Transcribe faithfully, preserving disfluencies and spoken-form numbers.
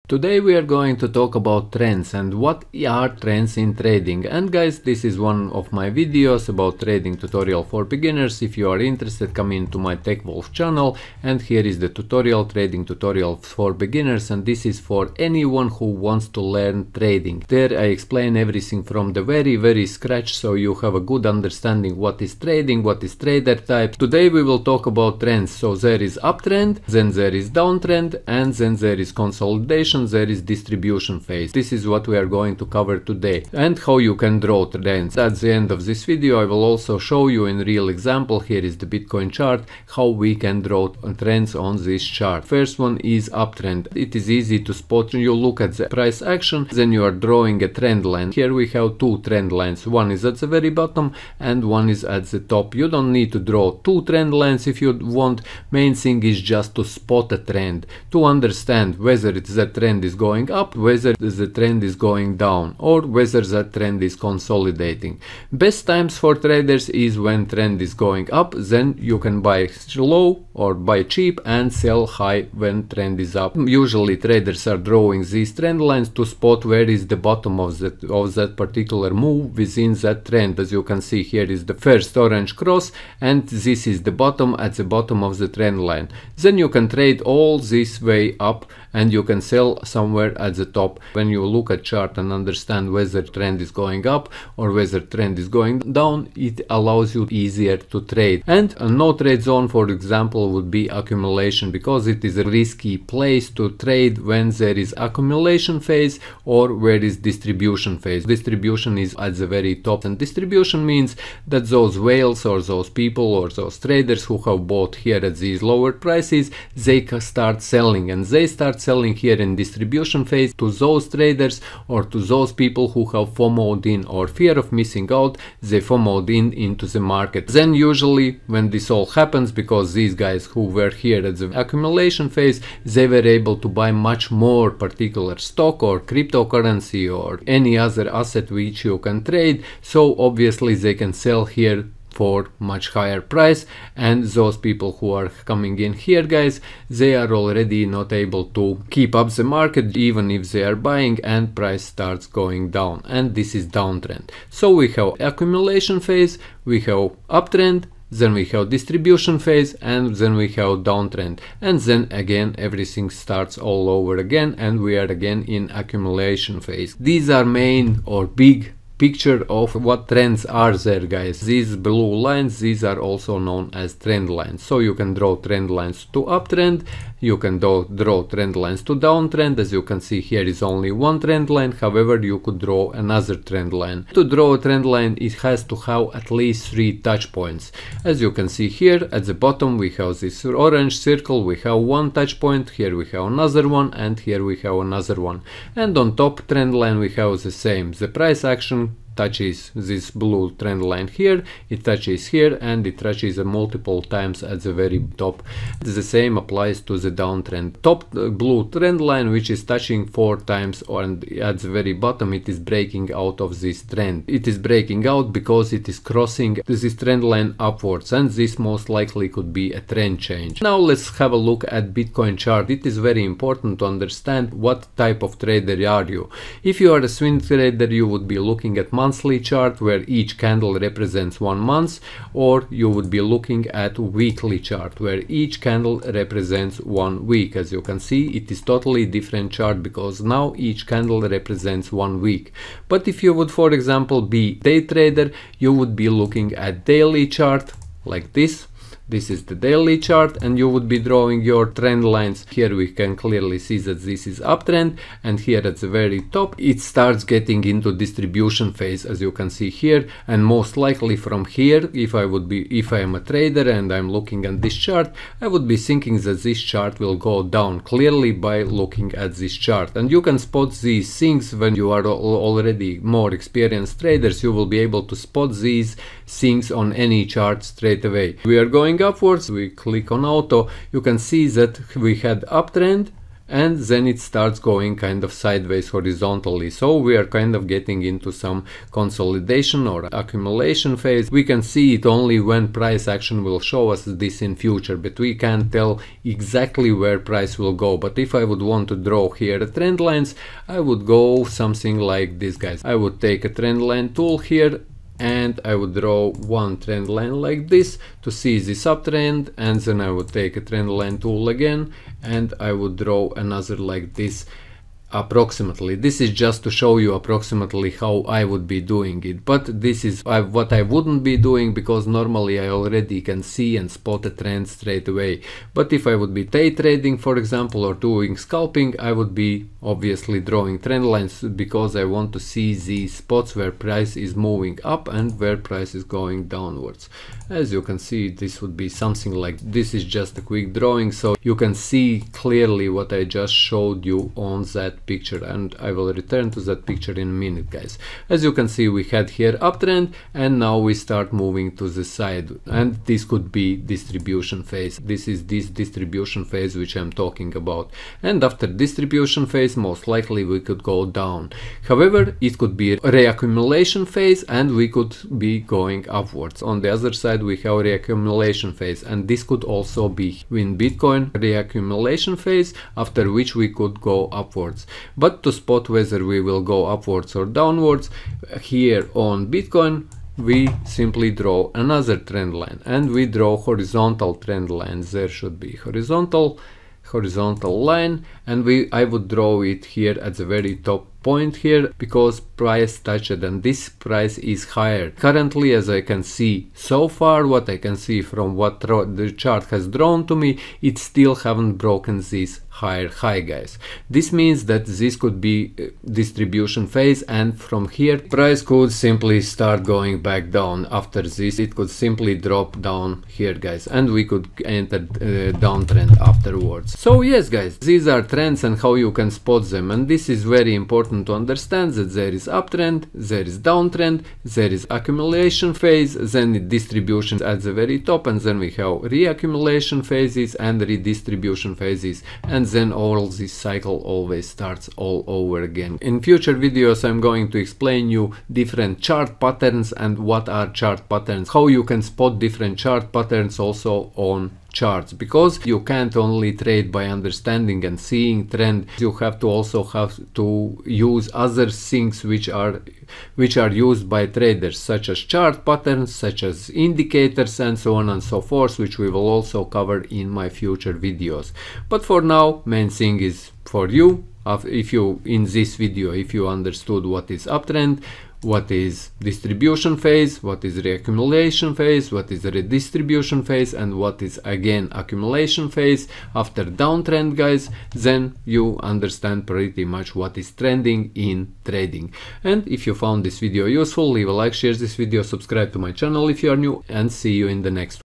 Today we are going to talk about trends and what are trends in trading. And guys, this is one of my videos about trading tutorial for beginners. If you are interested, come into my TechWolf channel, and here is the tutorial, trading tutorial for beginners, and this is for anyone who wants to learn trading. There I explain everything from the very very scratch, so you have a good understanding what is trading, what is trader type. Today we will talk about trends. So there is uptrend, then there is downtrend, and then there is consolidation, there is distribution phase. This is what we are going to cover today, and how you can draw trends. At the end of this video I will also show you in real example. Here is the Bitcoin chart, how we can draw trends on this chart. First one is uptrend. It is easy to spot. You look at the price action, then you are drawing a trend line. Here we have two trend lines, one is at the very bottom and one is at the top. You don't need to draw two trend lines if you want. Main thing is just to spot a trend, to understand whether it's the trend is going up, whether the trend is going down, or whether that trend is consolidating. Best times for traders is when trend is going up, then you can buy low or buy cheap and sell high when trend is up. Usually traders are drawing these trend lines to spot where is the bottom of that of that particular move within that trend. As you can see, here is the first orange cross and this is the bottom at the bottom of the trend line. Then you can trade all this way up and you can sell somewhere at the top. When you look at chart and understand whether trend is going up or whether trend is going down, it allows you easier to trade. And a no trade zone, for example, would be accumulation, because it is a risky place to trade when there is accumulation phase or where is distribution phase. Distribution is at the very top, and distribution means that those whales or those people or those traders who have bought here at these lower prices, they can start selling, and they start selling here in distribution phase to those traders or to those people who have FOMO'd in, or fear of missing out, they FOMO'd in into the market. Then usually when this all happens, because these guys who were here at the accumulation phase, they were able to buy much more particular stock or cryptocurrency or any other asset which you can trade, so obviously they can sell here for much higher price. And those people who are coming in here, guys, they are already not able to keep up the market even if they are buying, and price starts going down, and this is downtrend. So we have accumulation phase, we have uptrend, then we have distribution phase, and then we have downtrend, and then again everything starts all over again and we are again in accumulation phase. These are main or big picture of what trends are there, guys. These blue lines, these are also known as trend lines. So you can draw trend lines to uptrend, you can draw, draw trend lines to downtrend. As you can see, here is only one trend line, however you could draw another trend line. To draw a trend line, it has to have at least three touch points. As you can see here at the bottom we have this orange circle, we have one touch point, here we have another one, and here we have another one. And on top trend line we have the same. The price action touches this blue trend line here, it touches here, and it touches uh, multiple times at the very top. The same applies to the downtrend. Top uh, blue trend line, which is touching four times, and at the very bottom it is breaking out of this trend. It is breaking out because it is crossing this trend line upwards, and this most likely could be a trend change. Now let's have a look at Bitcoin chart. It is very important to understand what type of trader are you. If you are a swing trader, you would be looking at monthly chart where each candle represents one month, or you would be looking at weekly chart where each candle represents one week. As you can see, it is totally different chart because now each candle represents one week. But if you would, for example, be day trader, you would be looking at daily chart like this. This is the daily chart, and you would be drawing your trend lines. Here we can clearly see that this is uptrend, and here at the very top it starts getting into distribution phase, as you can see here. And most likely from here, if I would be if I am a trader and I'm looking at this chart, I would be thinking that this chart will go down clearly by looking at this chart. And you can spot these things when you are already more experienced traders. You will be able to spot these things on any chart straight away. We are going upwards, we click on auto, you can see that we had uptrend and then it starts going kind of sideways horizontally. So we are kind of getting into some consolidation or accumulation phase. We can see it only when price action will show us this in future, but we can't tell exactly where price will go. But if I would want to draw here trend lines, I would go something like this, guys. I would take a trend line tool here and I would draw one trend line like this to see this uptrend, and then I would take a trend line tool again and I would draw another like this approximately. This is just to show you approximately how I would be doing it, but this is I, what I wouldn't be doing, because normally I already can see and spot a trend straight away. But if I would be day trading, for example, or doing scalping, I would be obviously drawing trend lines, because I want to see these spots where price is moving up and where price is going downwards. As you can see, this would be something like this. Is just a quick drawing, so you can see clearly what I just showed you on that picture, and I will return to that picture in a minute, guys. As you can see, we had here uptrend, and now we start moving to the side, and this could be distribution phase. This is this distribution phase which I'm talking about, and after distribution phase most likely we could go down. However, it could be a reaccumulation phase and we could be going upwards. On the other side we have reaccumulation phase, and this could also be in Bitcoin reaccumulation phase, after which we could go upwards. But to spot whether we will go upwards or downwards, here on Bitcoin we simply draw another trend line, and we draw horizontal trend lines. There should be horizontal horizontal line, and we I would draw it here at the very top point here, because price touched and this price is higher. Currently, as I can see so far, what I can see from what the chart has drawn to me, it still haven't broken this higher high, guys. This means that this could be distribution phase, and from here price could simply start going back down. After this it could simply drop down here, guys, and we could enter uh, downtrend afterwards. So yes, guys, these are trends and how you can spot them, and this is very important to understand that there is uptrend, there is downtrend, there is accumulation phase, then distribution at the very top, and then we have reaccumulation phases and redistribution phases, and then all this cycle always starts all over again. In future videos I'm going to explain you different chart patterns and what are chart patterns, how you can spot different chart patterns also on charts, because you can't only trade by understanding and seeing trend. You have to also have to use other things which are which are used by traders, such as chart patterns, such as indicators, and so on and so forth, which we will also cover in my future videos. But for now, main thing is for you, if you in this video, if you understood what is uptrend, what is distribution phase, what is reaccumulation phase, what is redistribution phase, and what is again accumulation phase after downtrend, guys, then you understand pretty much what is trending in trading. And if you found this video useful, leave a like, share this video, subscribe to my channel if you are new, and see you in the next one.